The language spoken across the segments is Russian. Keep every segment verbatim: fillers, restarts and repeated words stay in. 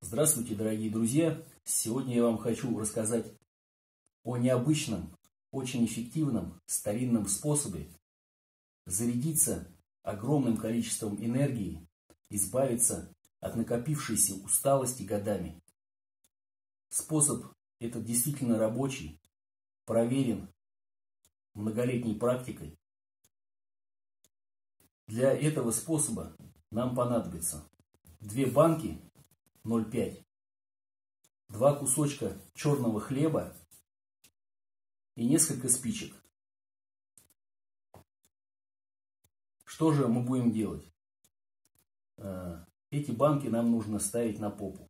Здравствуйте, дорогие друзья! Сегодня я вам хочу рассказать о необычном, очень эффективном, старинном способе зарядиться огромным количеством энергии, избавиться от накопившейся усталости годами. Способ этот действительно рабочий, проверен многолетней практикой. Для этого способа нам понадобится две банки ноль пять, два кусочка черного хлеба и несколько спичек. Что же мы будем делать? Эти банки нам нужно ставить на попу.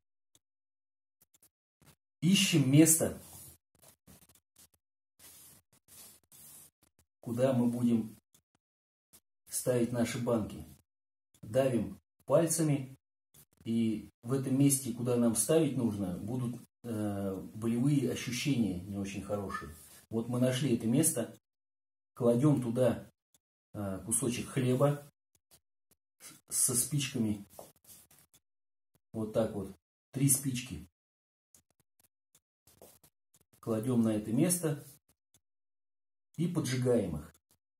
Ищем место, куда мы будем ставить наши банки. Давим пальцами, и в этом месте, куда нам ставить нужно, будут э, болевые ощущения не очень хорошие. Вот мы нашли это место, кладем туда э, кусочек хлеба со спичками, вот так вот, три спички. Кладем на это место и поджигаем их.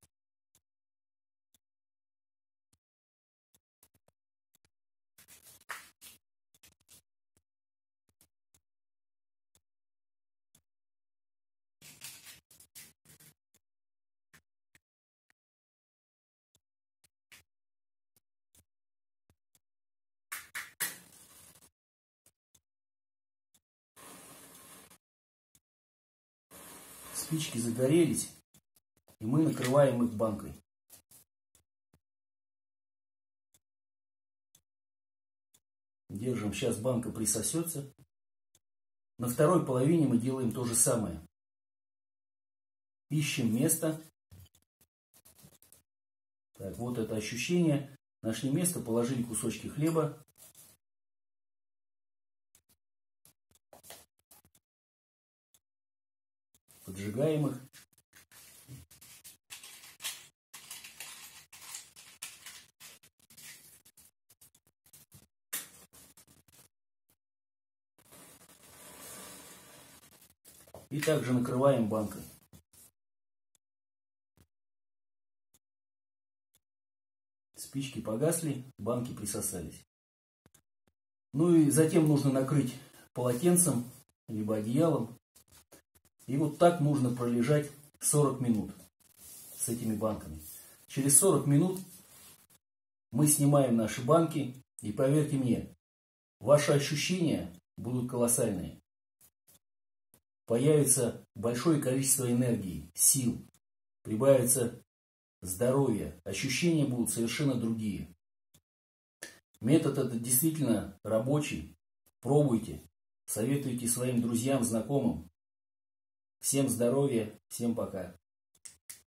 Спички загорелись, и мы накрываем их банкой. Держим, сейчас банка присосется. На второй половине мы делаем то же самое. Ищем место. Так, вот это ощущение. Нашли место, положили кусочки хлеба. Поджигаем их. И также накрываем банкой. Спички погасли, банки присосались. Ну и затем нужно накрыть полотенцем, либо одеялом. И вот так нужно пролежать сорок минут с этими банками. Через сорок минут мы снимаем наши банки, и поверьте мне, ваши ощущения будут колоссальные. Появится большое количество энергии, сил, прибавится здоровье, ощущения будут совершенно другие. Метод этот действительно рабочий. Пробуйте, советуйте своим друзьям, знакомым. Всем здоровья, всем пока.